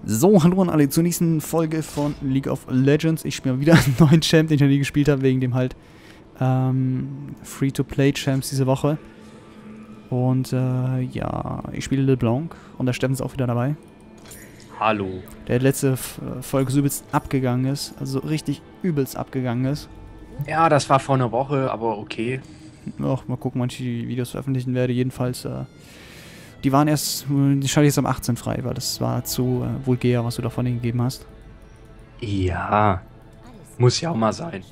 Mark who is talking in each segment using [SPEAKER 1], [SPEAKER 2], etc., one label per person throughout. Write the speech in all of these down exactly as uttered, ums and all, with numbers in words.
[SPEAKER 1] So, hallo an alle zur nächsten Folge von League of Legends. Ich spiele mal wieder einen neuen Champ, den ich noch nie gespielt habe, wegen dem halt ähm, Free-to-Play-Champs diese Woche. Und äh, ja, ich spiele LeBlanc und der Steffen ist auch wieder dabei.
[SPEAKER 2] Hallo.
[SPEAKER 1] Der letzte Folge so übelst abgegangen ist, also so richtig übelst abgegangen ist.
[SPEAKER 2] Ja, das war vor einer Woche, aber okay.
[SPEAKER 1] Ach, mal gucken, wann ich die Videos veröffentlichen werde. Jedenfalls, äh, die waren erst, die schalte ich jetzt am achtzehnten frei, weil das war zu äh, vulgär, was du da von denen gegeben hast.
[SPEAKER 2] Ja, muss ja auch mal sein.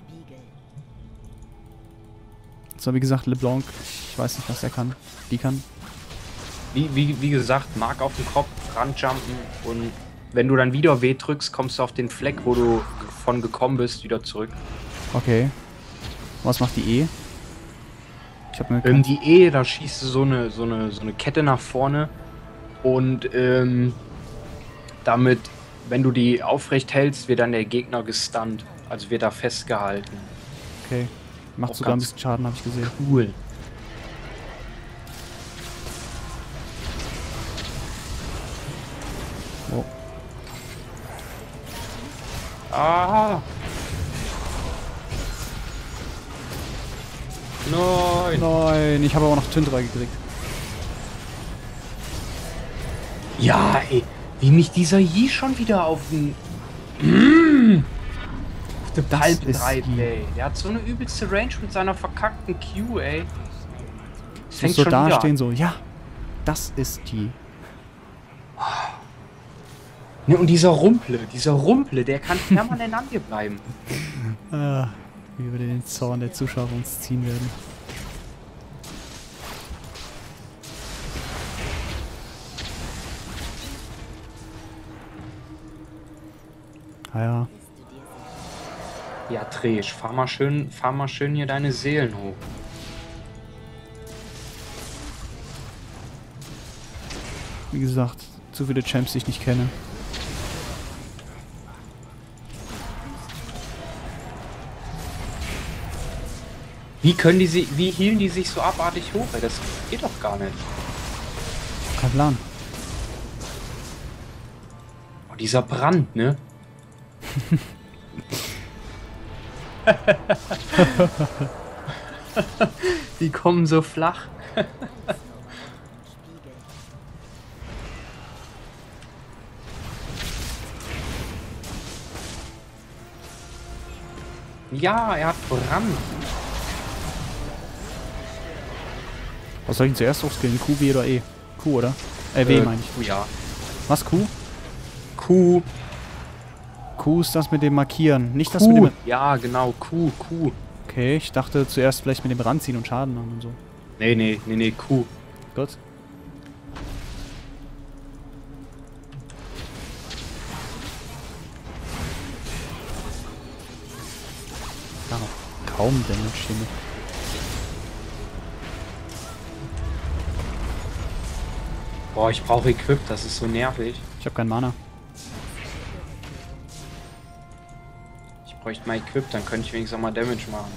[SPEAKER 1] So, wie gesagt, LeBlanc, ich weiß nicht, was er kann. Die kann.
[SPEAKER 2] Wie, wie, wie gesagt, Mark auf den Kopf, ranjumpen und wenn du dann wieder W drückst, kommst du auf den Fleck, wo du von gekommen bist, wieder zurück.
[SPEAKER 1] Okay. Was macht die E? Ich hab mir
[SPEAKER 2] Ähm, die E, da schießt du so eine, so eine, so eine Kette nach vorne und ähm, damit, wenn du die aufrecht hältst, wird dann der Gegner gestunt. Also wird er festgehalten.
[SPEAKER 1] Okay. Macht
[SPEAKER 2] Auch
[SPEAKER 1] sogar ein
[SPEAKER 2] ganz
[SPEAKER 1] bisschen Schaden, habe ich gesehen.
[SPEAKER 2] Cool.
[SPEAKER 1] Oh.
[SPEAKER 2] Ah! Nein!
[SPEAKER 1] Nein, ich habe aber noch Tündra gekriegt.
[SPEAKER 2] Ja, ey, wie mich dieser Yi schon wieder auf den mmh, auf den Palp
[SPEAKER 1] ist
[SPEAKER 2] treibt,
[SPEAKER 1] Yi.
[SPEAKER 2] ey. Der hat so eine übelste Range mit seiner verkackten Q, ey.
[SPEAKER 1] Ich
[SPEAKER 2] Fängt
[SPEAKER 1] muss so
[SPEAKER 2] schon wieder
[SPEAKER 1] dastehen,
[SPEAKER 2] an.
[SPEAKER 1] so, ja, das ist die.
[SPEAKER 2] Ne, und dieser Rumple, dieser Rumple, der kann permanent an dir bleiben.
[SPEAKER 1] Ah, wie wir den Zorn der Zuschauer uns ziehen werden. Ah ja.
[SPEAKER 2] Ja, Tresch, fahr mal schön, fahr mal schön hier deine Seelen hoch.
[SPEAKER 1] Wie gesagt, zu viele Champs, die ich nicht kenne.
[SPEAKER 2] Wie können die sich, wie hielten die sich so abartig hoch, ey? Das geht doch gar nicht.
[SPEAKER 1] Kein Plan.
[SPEAKER 2] Oh, dieser Brand, ne? Die kommen so flach. Ja, er hat Brand.
[SPEAKER 1] Was soll ich denn zuerst aufskillen? Q, W oder E? Q, oder? Äh, W
[SPEAKER 2] Äh,
[SPEAKER 1] meine ich.
[SPEAKER 2] Ja.
[SPEAKER 1] Was, Q?
[SPEAKER 2] Q.
[SPEAKER 1] Q ist das mit dem Markieren. Nicht das mit
[SPEAKER 2] Q.
[SPEAKER 1] dem...
[SPEAKER 2] Ja, genau. Q. Q.
[SPEAKER 1] Okay, ich dachte zuerst vielleicht mit dem Ranziehen und Schaden machen und so.
[SPEAKER 2] Nee, nee, nee, nee. Q.
[SPEAKER 1] Gut. Da noch kaum Damage hier mit.
[SPEAKER 2] Boah, ich brauche Equip. Das ist so nervig.
[SPEAKER 1] Ich habe keinen Mana.
[SPEAKER 2] Ich bräuchte mal Equip, dann könnte ich wenigstens auch mal Damage machen.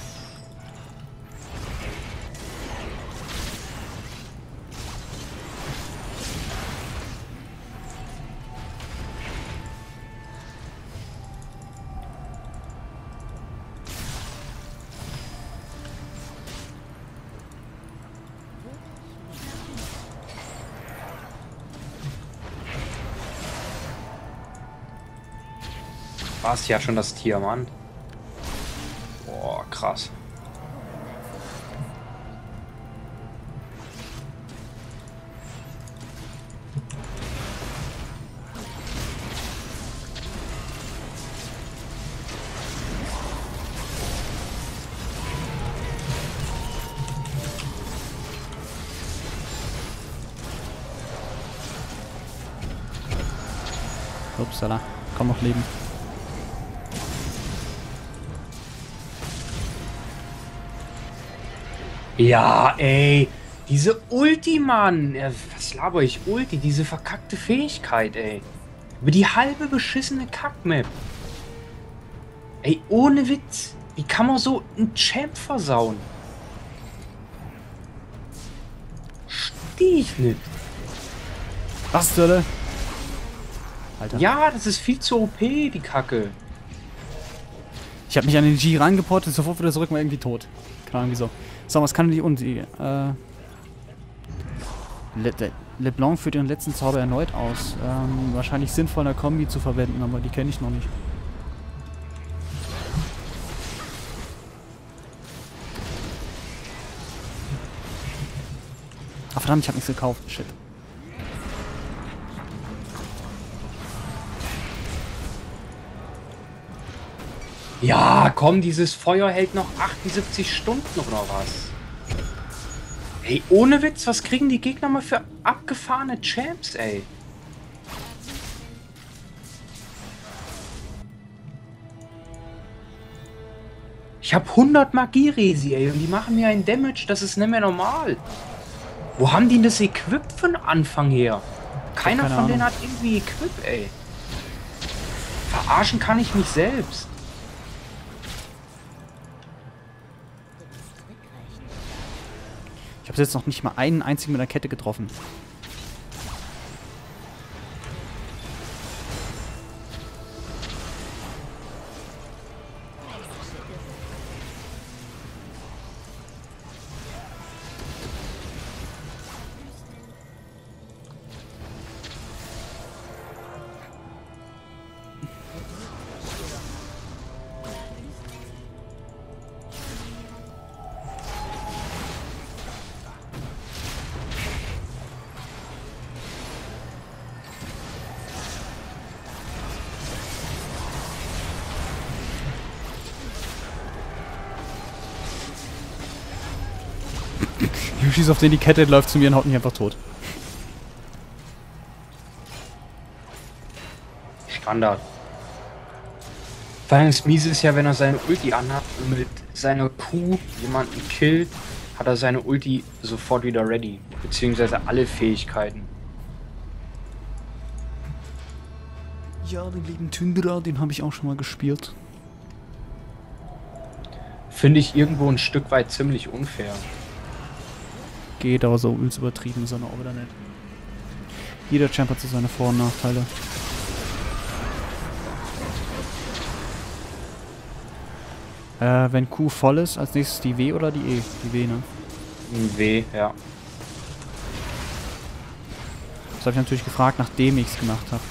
[SPEAKER 2] Was? Ja, schon das Tier, Mann. Boah, krass.
[SPEAKER 1] Upsala. Komm noch leben.
[SPEAKER 2] Ja, ey. Diese Ulti, Mann. Ja, was laber ich? Ulti, diese verkackte Fähigkeit, ey. Über die halbe beschissene Kackmap. Ey, ohne Witz. Wie kann man so einen Champ versauen? Steh ich nicht.
[SPEAKER 1] Was zur Hölle? Alter.
[SPEAKER 2] Ja, das ist viel zu O P, die Kacke.
[SPEAKER 1] Ich habe mich an den G rangeportet, sofort wieder zurück, war irgendwie tot. Keine Ahnung wieso. So, was kann die Ulti? Äh... Le Le LeBlanc führt ihren letzten Zauber erneut aus. Ähm, wahrscheinlich sinnvoll eine Kombi zu verwenden, aber die kenne ich noch nicht. Ach verdammt, ich habe nichts gekauft. Shit.
[SPEAKER 2] Ja, komm, dieses Feuer hält noch achtundsiebzig Stunden oder was? Ey, ohne Witz, was kriegen die Gegner mal für abgefahrene Champs, ey? Ich hab hundert Magie-Resi, ey, und die machen mir einen Damage, das ist nicht mehr normal. Wo haben die das Equip für den Anfang her? Keiner
[SPEAKER 1] Keine
[SPEAKER 2] von denen
[SPEAKER 1] Ahnung.
[SPEAKER 2] hat irgendwie Equip, ey. Verarschen kann ich mich selbst.
[SPEAKER 1] Ich habe jetzt noch nicht mal einen einzigen mit der Kette getroffen. Ich schieße auf den die Kette, läuft zu mir und haut mich einfach tot.
[SPEAKER 2] Standard. Vor allem das Miese ist ja, wenn er seine Ulti anhat und mit seiner Q jemanden killt, hat er seine Ulti sofort wieder ready. Beziehungsweise alle Fähigkeiten.
[SPEAKER 1] Ja, den lieben Tundra, den habe ich auch schon mal gespielt.
[SPEAKER 2] Finde ich irgendwo ein Stück weit ziemlich unfair.
[SPEAKER 1] Geht, aber so übelst übertrieben ist er auch wieder nicht. Jeder Champ hat so seine Vor- und Nachteile. Äh, wenn Q voll ist, als nächstes die W oder die E? Die W, ne?
[SPEAKER 2] Ein W, ja.
[SPEAKER 1] Das habe ich natürlich gefragt, nachdem ich es gemacht habe.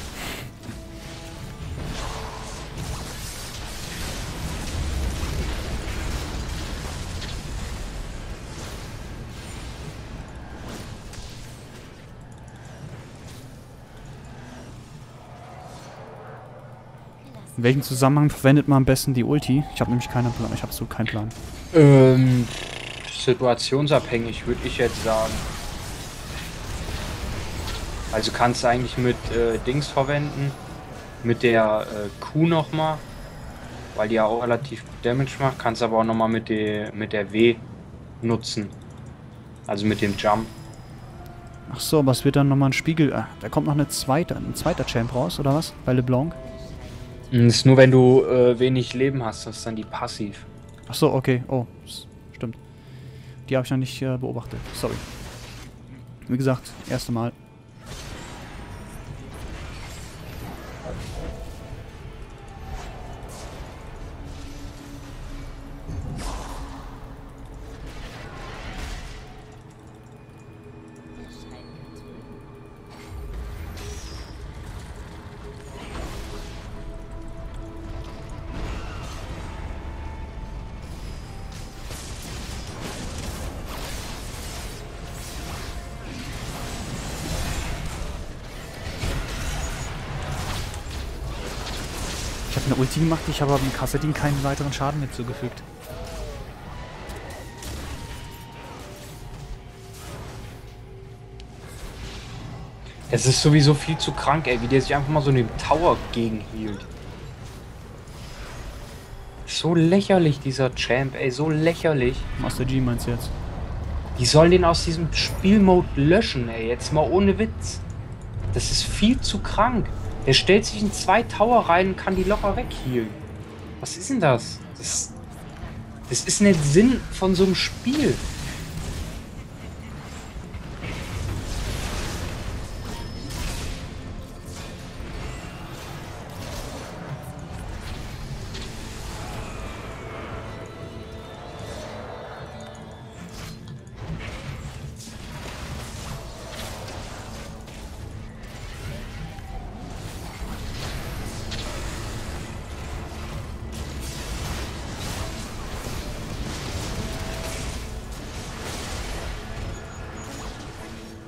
[SPEAKER 1] In welchem Zusammenhang verwendet man am besten die Ulti? Ich habe nämlich keinen Plan. Ich habe so keinen Plan.
[SPEAKER 2] Ähm, situationsabhängig, würde ich jetzt sagen. Also kannst du eigentlich mit äh, Dings verwenden, mit der äh, Q nochmal, weil die ja auch relativ gut Damage macht, kannst aber auch nochmal mit der mit der W nutzen. Also mit dem Jump.
[SPEAKER 1] Ach so, aber es wird dann nochmal ein Spiegel. Ah, da kommt noch eine zweite, ein zweiter Champ raus, oder was? Bei LeBlanc?
[SPEAKER 2] Das ist nur, wenn du äh, wenig Leben hast, das ist dann die Passiv.
[SPEAKER 1] Ach so, okay. Oh, s- stimmt. Die habe ich noch nicht äh, beobachtet. Sorry. Wie gesagt, erste Mal. Ich habe eine Ulti gemacht, ich habe aber dem Kassadin keinen weiteren Schaden mehr zugefügt.
[SPEAKER 2] Es ist sowieso viel zu krank, ey, wie der sich einfach mal so in dem Tower gegenhielt. So lächerlich, dieser Champ, ey, so lächerlich.
[SPEAKER 1] Master G meinst du jetzt?
[SPEAKER 2] Die sollen den aus diesem Spielmode löschen, ey, jetzt mal ohne Witz. Das ist viel zu krank. Der stellt sich in zwei Tower rein und kann die locker weghealen. Was ist denn das? Das, das ist nicht Sinn von so einem Spiel.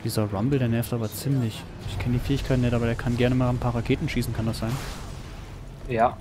[SPEAKER 1] Dieser Rumble, der nervt aber ziemlich. Ich kenne die Fähigkeit nicht, aber der kann gerne mal ein paar Raketen schießen, kann das sein?
[SPEAKER 2] Ja.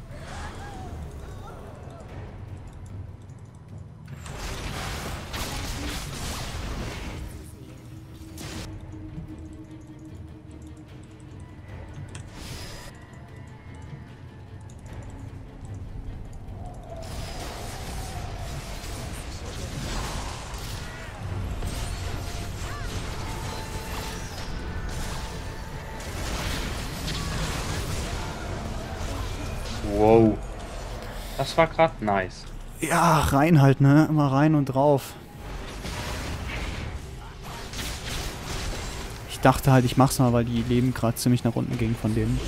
[SPEAKER 2] Wow. Das war gerade nice.
[SPEAKER 1] Ja, rein halt, ne? Immer rein und drauf. Ich dachte halt, ich mach's mal, weil die Leben gerade ziemlich nach unten gingen von denen.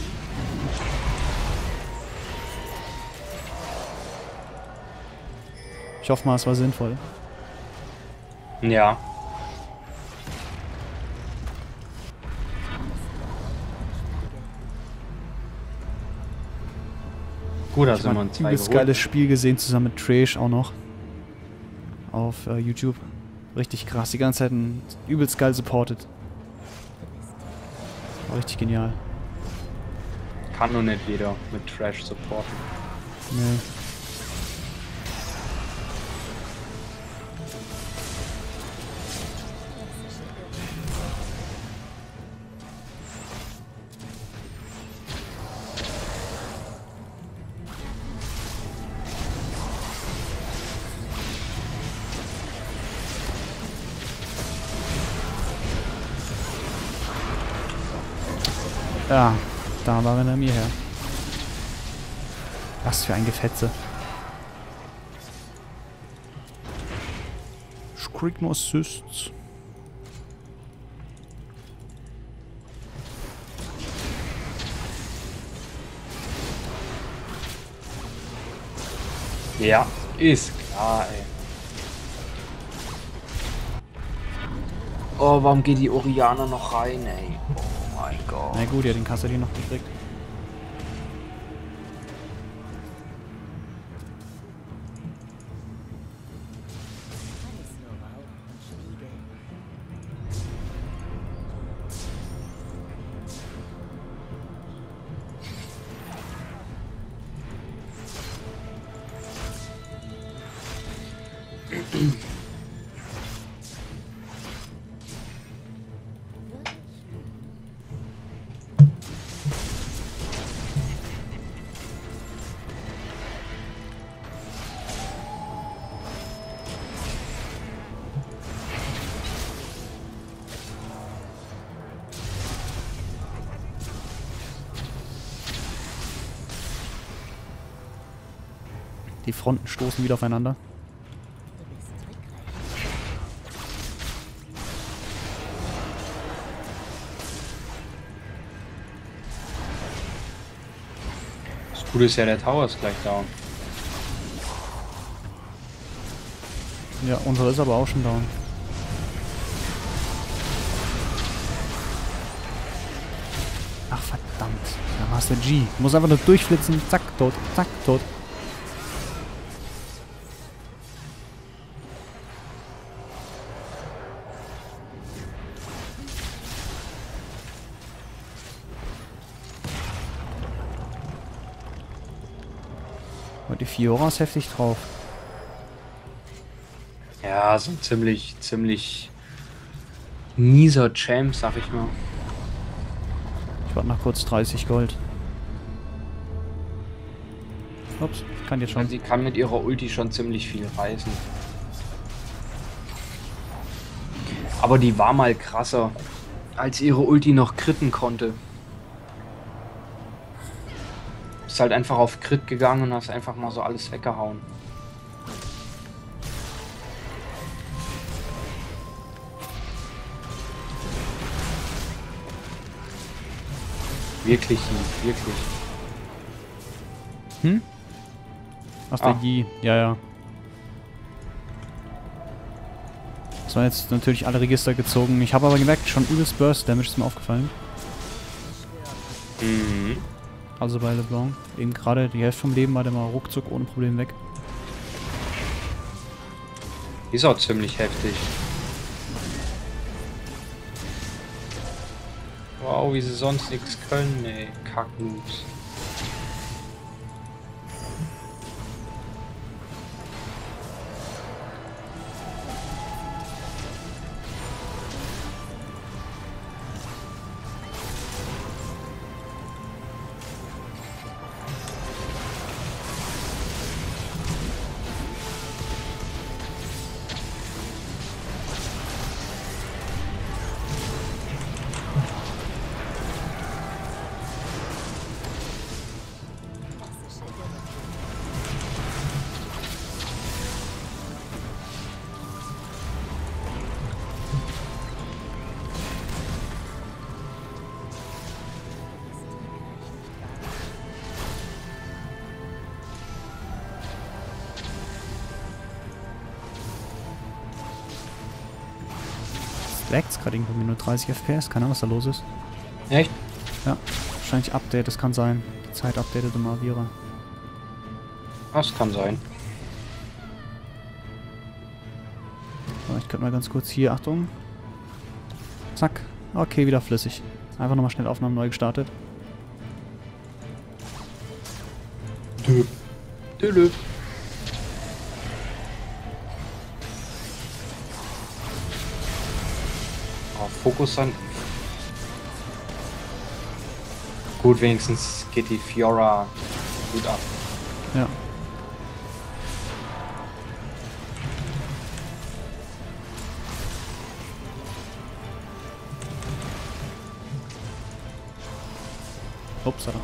[SPEAKER 1] Ich hoffe mal, es war sinnvoll.
[SPEAKER 2] Ja. Gut, da sind wir
[SPEAKER 1] ein
[SPEAKER 2] in zwei
[SPEAKER 1] übelst
[SPEAKER 2] geholt.
[SPEAKER 1] geiles Spiel gesehen, zusammen mit Trash auch noch. Auf äh, YouTube. Richtig krass, die ganze Zeit ein übelst geil supported. War richtig genial.
[SPEAKER 2] Kann nur nicht jeder mit Trash supporten.
[SPEAKER 1] Nee. Ja, da war er mir her. Was für ein Gefetze. Ich krieg nur Assists.
[SPEAKER 2] Ja, ist klar, ey. Oh, warum geht die Oriana noch rein, ey? Oh mein Gott.
[SPEAKER 1] Na gut, ja, den Kassel hier noch gekriegt. Die Fronten stoßen wieder aufeinander.
[SPEAKER 2] Das Gute ist ja, der Tower ist gleich down.
[SPEAKER 1] Ja, unsere ist aber auch schon down. Ach verdammt. Da war es der G. Muss einfach nur durchflitzen. Zack, tot. Zack, tot. Und die Fiora ist heftig drauf.
[SPEAKER 2] Ja, so ein ziemlich, ziemlich mieser Champ, sag ich mal.
[SPEAKER 1] Ich warte noch kurz dreißig Gold. Ups, kann jetzt schon.
[SPEAKER 2] Sie kann mit ihrer Ulti schon ziemlich viel reißen. Aber die war mal krasser, als ihre Ulti noch critten konnte. Ist halt einfach auf Crit gegangen und hast einfach mal so alles weggehauen. Wirklich, wirklich.
[SPEAKER 1] Hm? Aus der
[SPEAKER 2] Ah.
[SPEAKER 1] Yi. Ja, ja. Das waren jetzt natürlich alle Register gezogen. Ich habe aber gemerkt, schon übelst Burst Damage ist mir aufgefallen.
[SPEAKER 2] Mhm.
[SPEAKER 1] Also bei LeBlanc. Eben gerade die Hälfte vom Leben war der mal ruckzuck ohne Problem weg.
[SPEAKER 2] Ist auch ziemlich heftig. schlau, wie sie sonst nichts können, ey. Kackmoves.
[SPEAKER 1] Lag's gerade irgendwie mit nur dreißig F P S. Keine Ahnung, was da los ist.
[SPEAKER 2] Echt?
[SPEAKER 1] Ja, wahrscheinlich Update, das kann sein. Die Zeit updatet immer Avira.
[SPEAKER 2] Das kann sein.
[SPEAKER 1] So, ich könnte mal ganz kurz hier, Achtung. Zack. Okay, wieder flüssig. Einfach nochmal schnell Aufnahmen neu gestartet.
[SPEAKER 2] Dö. Dö, dö. Oh, Fokus an. Gut, wenigstens geht die Fiora gut ab.
[SPEAKER 1] Ja. Upsala.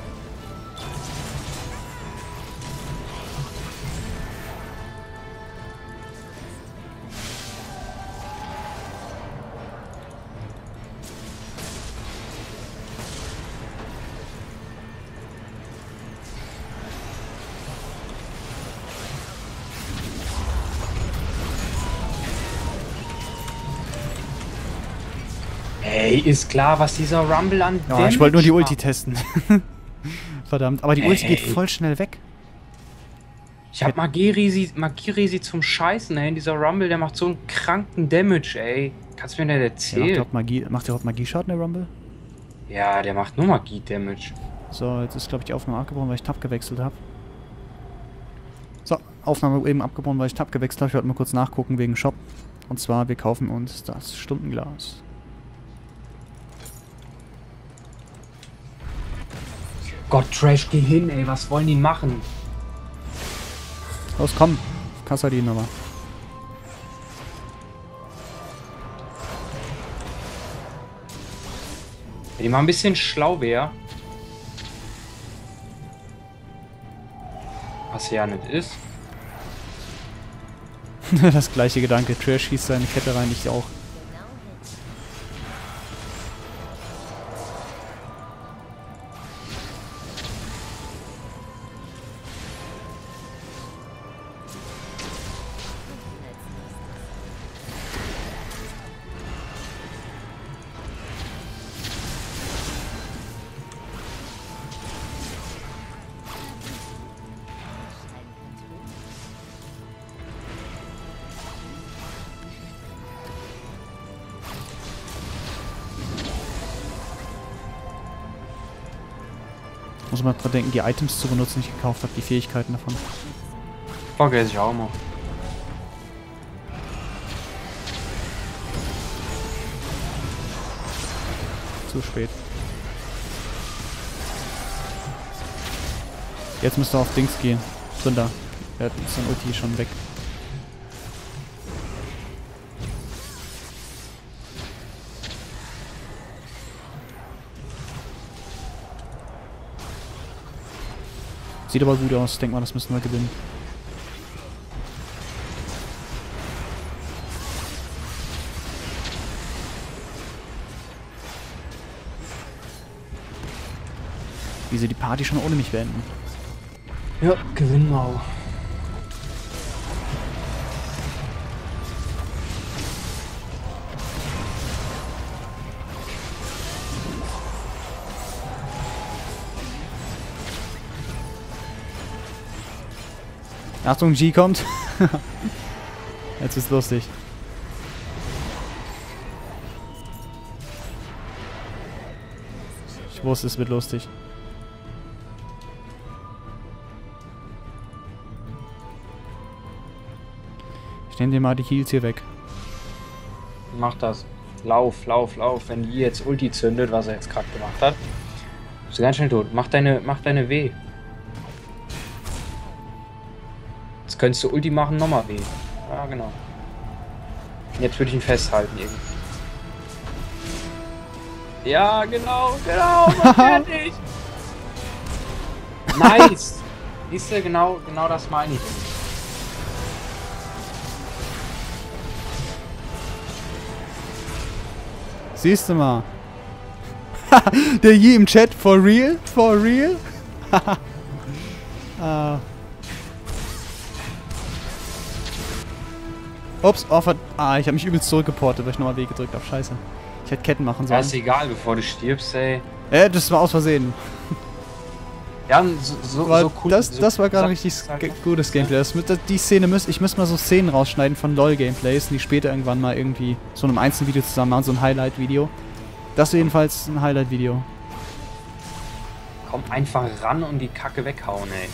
[SPEAKER 2] Ey, ist klar, was dieser Rumble an
[SPEAKER 1] Ja,
[SPEAKER 2] Damage
[SPEAKER 1] ich wollte nur die Ulti
[SPEAKER 2] macht.
[SPEAKER 1] testen. Verdammt, aber die Ulti
[SPEAKER 2] Ey.
[SPEAKER 1] geht voll schnell weg.
[SPEAKER 2] Ich hab Magierisi, Magierisi zum Scheißen, ey. Dieser Rumble, der macht so einen kranken Damage, ey. Kannst du mir nicht
[SPEAKER 1] Ja, macht, der
[SPEAKER 2] erzählen?
[SPEAKER 1] überhaupt Magie, macht der überhaupt Magieschaden, der Rumble?
[SPEAKER 2] Ja, der macht nur Magie-Damage.
[SPEAKER 1] So, jetzt ist, glaube ich, die Aufnahme abgebrochen, weil ich Tab gewechselt habe. So, Aufnahme eben abgebrochen, weil ich Tab gewechselt habe. Ich wollte mal kurz nachgucken wegen Shop. Und zwar, wir kaufen uns das Stundenglas.
[SPEAKER 2] Gott, Trash, geh hin, ey. Was wollen die machen?
[SPEAKER 1] Los, komm. Kassadin nochmal.
[SPEAKER 2] Wenn die mal ein bisschen schlau wäre. Was ja nicht ist.
[SPEAKER 1] Das gleiche Gedanke. Trash schießt seine Kette rein, ich auch. Muss man dran denken, die Items zu benutzen, die ich gekauft habe, die Fähigkeiten davon.
[SPEAKER 2] Vergesse ich auch mal.
[SPEAKER 1] Zu spät. Jetzt müsste er auf Dings gehen. Rinder. Der hat sein Ulti schon weg. Sieht aber gut aus. Denk mal, das müssen wir gewinnen. Wie sie die Party schon ohne mich beenden.
[SPEAKER 2] Ja, gewinnen wir auch.
[SPEAKER 1] Achtung, G kommt. Jetzt ist lustig. Ich wusste, es wird lustig. Ich nehme dir mal die Heals hier weg.
[SPEAKER 2] Mach das. Lauf, lauf, lauf. Wenn die jetzt Ulti zündet, was er jetzt gerade gemacht hat, bist du ganz schnell tot. Mach deine, mach deine W. Jetzt könntest du Ulti machen, nochmal W. Ja, genau. Jetzt würde ich ihn festhalten irgendwie. Ja, genau, genau. Mach fertig. Nice. Siehst du, genau, genau das meine ich.
[SPEAKER 1] Siehst du mal. Der Yi im Chat, for real? For real? ah. Ups, oh, verd ah, ich habe mich übelst zurückgeportet, weil ich nochmal W gedrückt habe. Scheiße. Ich hätte Ketten machen sollen.
[SPEAKER 2] Ja, ist egal, bevor du stirbst, ey.
[SPEAKER 1] Äh, das war aus Versehen.
[SPEAKER 2] Ja, so, so,
[SPEAKER 1] Weil
[SPEAKER 2] so cool.
[SPEAKER 1] das,
[SPEAKER 2] so
[SPEAKER 1] das war gerade
[SPEAKER 2] cool,
[SPEAKER 1] richtig
[SPEAKER 2] halt
[SPEAKER 1] ge-
[SPEAKER 2] noch.
[SPEAKER 1] gutes Gameplay. Das, mit- die Szene müsste, ich müsste mal so Szenen rausschneiden von LOL-Gameplays, die später irgendwann mal irgendwie so einem Einzelvideo zusammen machen, so ein Highlight-Video. Das ist jedenfalls ein Highlight-Video.
[SPEAKER 2] Komm einfach ran und die Kacke weghauen, ey.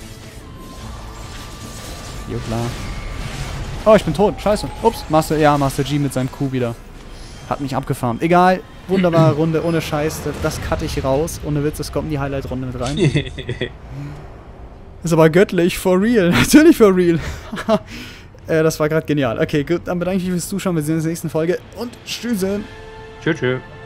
[SPEAKER 1] Jo, klar. Oh, ich bin tot. Scheiße. Ups. Master, ja, Master G mit seinem Q wieder. Hat mich abgefarmt. Egal. Wunderbare Runde. Ohne Scheiß. Das, das cutte ich raus. Ohne Witz, das kommt in die Highlight-Runde mit rein. Ist aber göttlich. For real. Natürlich for real. äh, das war gerade genial. Okay, gut. Dann bedanke ich mich fürs Zuschauen. Wir sehen uns in der nächsten Folge. Und tschüss.
[SPEAKER 2] Tschüss, tschüss.